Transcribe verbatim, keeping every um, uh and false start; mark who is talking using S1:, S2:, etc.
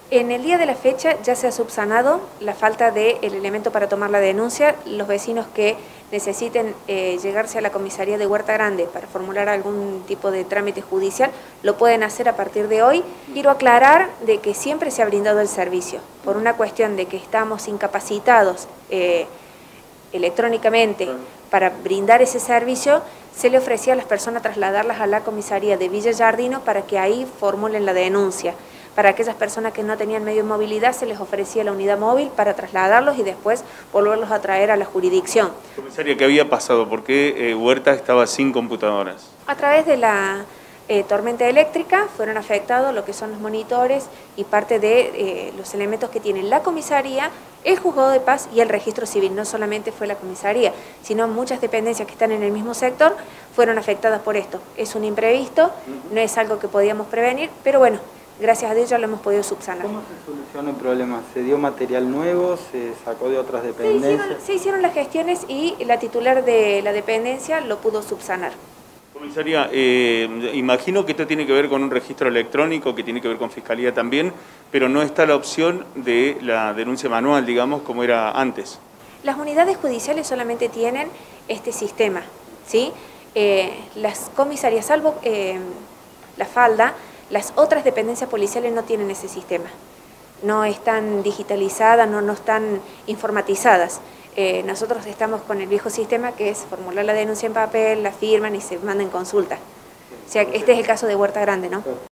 S1: En el día de la fecha ya se ha subsanado la falta del elemento para tomar la denuncia. Los vecinos que necesiten eh, llegarse a la comisaría de Huerta Grande para formular algún tipo de trámite judicial, lo pueden hacer a partir de hoy. Quiero aclarar de que siempre se ha brindado el servicio, por una cuestión de que estamos incapacitados eh, electrónicamente para brindar ese servicio, se le ofrecía a las personas trasladarlas a la comisaría de Villa Giardino para que ahí formulen la denuncia. Para aquellas personas que no tenían medio de movilidad se les ofrecía la unidad móvil para trasladarlos y después volverlos a traer a la jurisdicción.
S2: Comisaria, ¿qué había pasado? ¿Por qué eh, Huerta estaba sin computadoras?
S1: A través de la eh, tormenta eléctrica fueron afectados lo que son los monitores y parte de eh, los elementos que tienen la comisaría, el juzgado de paz y el registro civil. No solamente fue la comisaría, sino muchas dependencias que están en el mismo sector fueron afectadas por esto. Es un imprevisto, no es algo que podíamos prevenir, pero bueno, gracias a Dios ya lo hemos podido subsanar.
S3: ¿Cómo se solucionó el problema? ¿Se dio material nuevo? ¿Se sacó de otras dependencias?
S1: Se hicieron, se hicieron las gestiones y la titular de la dependencia lo pudo subsanar.
S2: Comisaria, eh, imagino que esto tiene que ver con un registro electrónico, que tiene que ver con Fiscalía también, pero no está la opción de la denuncia manual, digamos, como era antes.
S1: Las unidades judiciales solamente tienen este sistema, ¿sí? Eh, las comisarías, salvo eh, la falda, las otras dependencias policiales no tienen ese sistema, no están digitalizadas, no, no están informatizadas. Eh, nosotros estamos con el viejo sistema que es formular la denuncia en papel, la firman y se manda en consulta. O sea, este es el caso de Huerta Grande, ¿no?